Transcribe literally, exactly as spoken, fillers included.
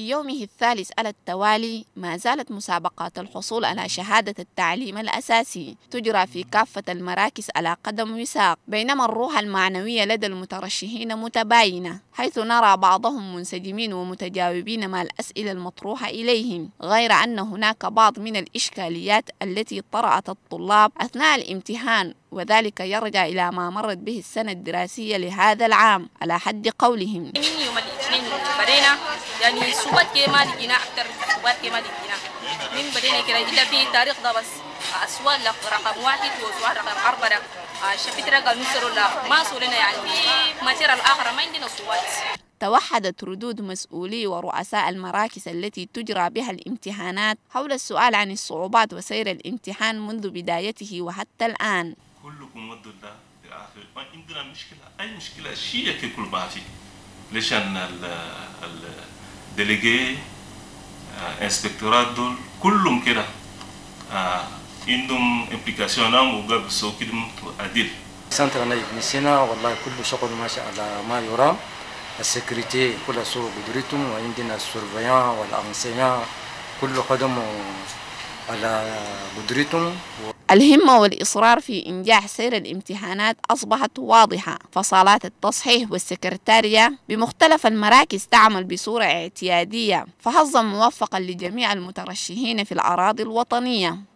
في يومه الثالث على التوالي ما زالت مسابقات الحصول على شهادة التعليم الأساسي تجرى في كافة المراكز على قدم وساق، بينما الروح المعنوية لدى المترشحين متباينة، حيث نرى بعضهم منسجمين ومتجاوبين مع الأسئلة المطروحة إليهم، غير أن هناك بعض من الإشكاليات التي طرأت الطلاب أثناء الامتحان، وذلك يرجع إلى ما مرت به السنة الدراسية لهذا العام على حد قولهم. يوم الاثنين بدينا يعني صوبات كما لقينا أكثر صوبات كما لقينا من بدينا كده إلا في تاريخ ده بس أسوال رقم واحد وسؤال رقم أربعة شفت رقم نصر ولا ما صورنا يعني في مسيرة الآخرة ما عندنا صوبات. توحدت ردود مسؤولي ورؤساء المراكز التي تجرى بها الامتحانات حول السؤال عن الصعوبات وسير الامتحان منذ بدايته وحتى الآن. كلكم ود الله لآخر ما عندنا مشكلة، أي مشكلة شيء كل ما في. ليش أن الديليجي انسبكتورات دول كلهم كده عندهم امبليكاسيونهم وقبل سوكيدهم عديل. سنتر نايف نسينا والله كل شغل ماشي على ما يرام. السكرتي كل سوق قدرتهم وعندنا السورفيان والأنسيان كل قدموا على قدرتهم. الهمة والإصرار في إنجاح سير الامتحانات أصبحت واضحة، فصالات التصحيح والسكرتارية بمختلف المراكز تعمل بصورة اعتيادية، فحظا موفقا لجميع المترشحين في الأراضي الوطنية.